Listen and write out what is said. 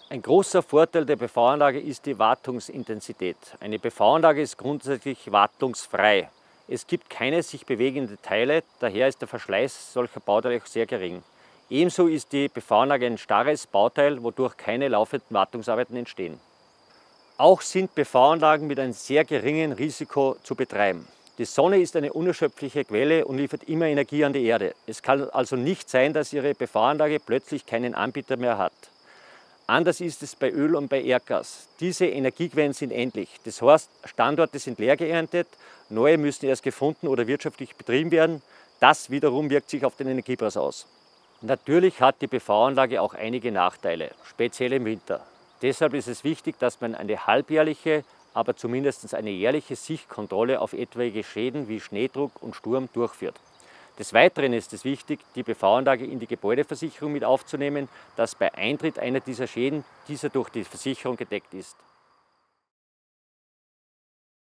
Ein großer Vorteil der PV-Anlage ist die Wartungsintensität. Eine PV-Anlage ist grundsätzlich wartungsfrei. Es gibt keine sich bewegenden Teile, daher ist der Verschleiß solcher Bauteile auch sehr gering. Ebenso ist die PV-Anlage ein starres Bauteil, wodurch keine laufenden Wartungsarbeiten entstehen. Auch sind PV-Anlagen mit einem sehr geringen Risiko zu betreiben. Die Sonne ist eine unerschöpfliche Quelle und liefert immer Energie an die Erde. Es kann also nicht sein, dass Ihre PV-Anlage plötzlich keinen Anbieter mehr hat. Anders ist es bei Öl und bei Erdgas. Diese Energiequellen sind endlich. Das heißt, Standorte sind leer geerntet, neue müssen erst gefunden oder wirtschaftlich betrieben werden. Das wiederum wirkt sich auf den Energiepreis aus. Natürlich hat die PV-Anlage auch einige Nachteile, speziell im Winter. Deshalb ist es wichtig, dass man eine halbjährliche, aber zumindest eine jährliche Sichtkontrolle auf etwaige Schäden wie Schneedruck und Sturm durchführt. Des Weiteren ist es wichtig, die PV-Anlage in die Gebäudeversicherung mit aufzunehmen, dass bei Eintritt einer dieser Schäden dieser durch die Versicherung gedeckt ist.